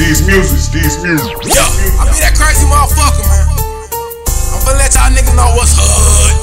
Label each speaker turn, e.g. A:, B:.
A: Steez music.
B: Yeah, I be that crazy motherfucker, man. I'm finna let y'all niggas know what's hood.